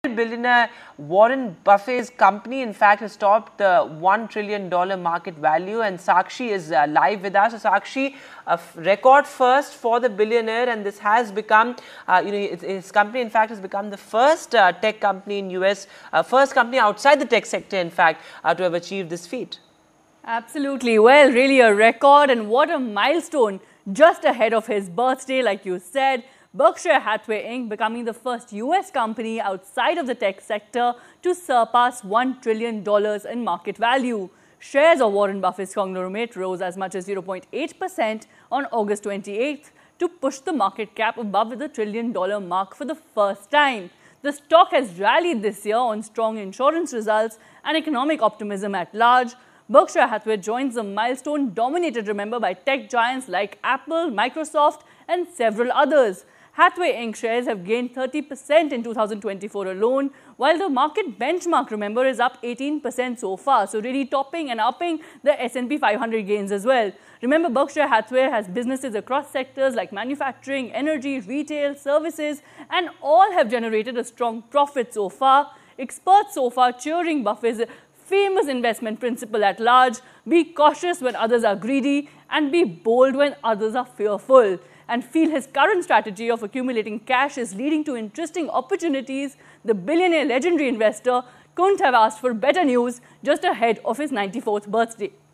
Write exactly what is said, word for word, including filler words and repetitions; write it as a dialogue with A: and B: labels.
A: Billionaire Warren Buffett's company, in fact, has topped the one trillion dollar market value, and Sakshi is uh, live with us. So, Sakshi, a record first for the billionaire, and this has become, uh, you know, his, his company, in fact, has become the first uh, tech company in U S, uh, first company outside the tech sector, in fact, uh, to have achieved this feat.
B: Absolutely. Well, really a record, and what a milestone just ahead of his birthday, like you said. Berkshire Hathaway Incorporated becoming the first U S company outside of the tech sector to surpass one trillion dollars in market value. Shares of Warren Buffett's conglomerate rose as much as zero point eight percent on August twenty-eighth to push the market cap above the trillion dollar mark for the first time. The stock has rallied this year on strong insurance results and economic optimism at large. Berkshire Hathaway joins the milestone dominated, remember, by tech giants like Apple, Microsoft and several others. Hathaway Incorporated shares have gained thirty percent in two thousand twenty-four alone, while the market benchmark, remember, is up eighteen percent so far. So really topping and upping the S and P five hundred gains as well. Remember, Berkshire Hathaway has businesses across sectors like manufacturing, energy, retail, services, and all have generated a strong profit so far. Experts so far cheering Buffett's famous investment principle at large: be cautious when others are greedy and be bold when others are fearful. And feel his current strategy of accumulating cash is leading to interesting opportunities. The billionaire legendary investor couldn't have asked for better news just ahead of his ninety-fourth birthday.